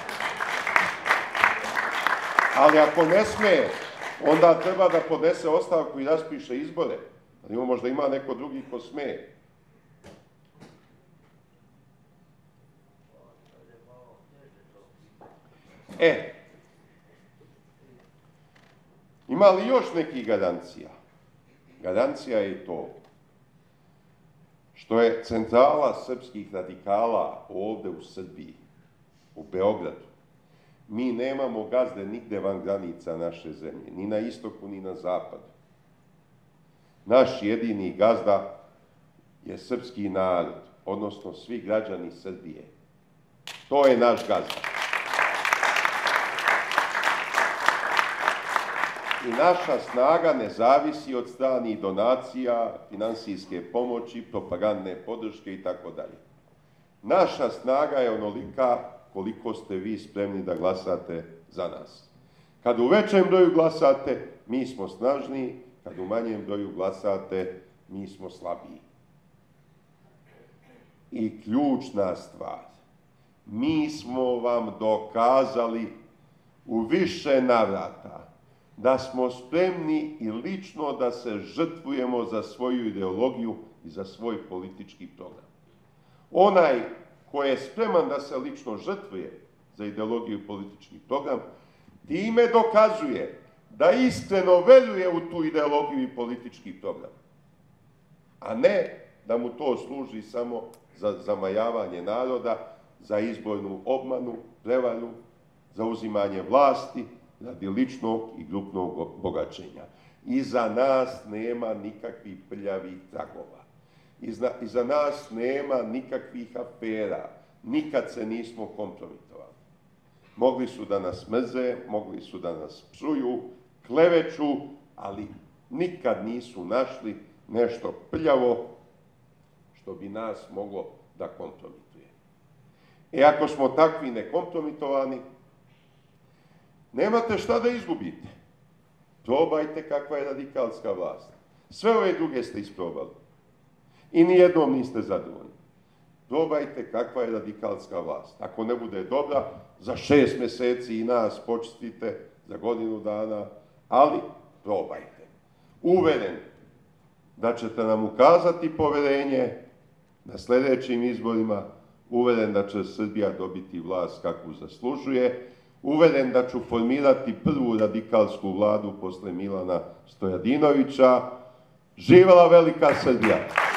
Ali ako ne smije, onda treba da podnese ostavku i raspiše izbore. Ali možda ima neko drugi ko smije. Ima li još nekih garancija? Garancija je i to što je centrala srpskih radikala ovde u Srbiji, u Beogradu. Mi nemamo gazde nigde van granica naše zemlje, ni na istoku, ni na zapadu. Naš jedini gazda je srpski narod, odnosno svi građani Srbije. To je naš gazda. I naša snaga ne zavisi od stranih donacija, finansijske pomoći, propagandne podrške itd. Naša snaga je onolika koliko ste vi spremni da glasate za nas. Kad u većem broju glasate, mi smo snažniji, kad u manjem broju glasate, mi smo slabiji. I ključna stvar, mi smo vam dokazali u više navrata da smo spremni i lično da se žrtvujemo za svoju ideologiju i za svoj politički program. Onaj ko je spreman da se lično žrtvuje za ideologiju i politički program, time dokazuje da iskreno veruje u tu ideologiju i politički program, a ne da mu to služi samo za zamajavanje naroda, za izbornu obmanu, prevaru, za uzimanje vlasti, radi ličnog i grupnog bogaćenja. Iza nas nema nikakvih prljavih tragova. Iza nas nema nikakvih afera. Nikad se nismo kompromitovali. Mogli su da nas mrze, mogli su da nas psuju, kleveću, ali nikad nisu našli nešto prljavo što bi nas moglo da kompromituje. Ako smo takvi nekompromitovani, nemate šta da izgubite. Probajte kakva je radikalska vlast. Sve ove druge ste isprobali. I nijednom niste zadovoljni. Probajte kakva je radikalska vlast. Ako ne bude dobra, za 6 mjeseci i nas počistite, za godinu dana, ali probajte. Uveren da ćete nam ukazati poverenje na sljedećim izborima, uveren da će Srbija dobiti vlast kakvu zaslužuje, uveren da ću formirati prvu radikalsku vladu posle Milana Stojadinovića. Živela velika Srbija!